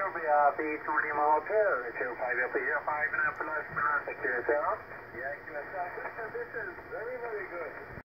B20 mile pair, HL5FUA 5 and a plus, secure yourself. Yeah, this is very, very good.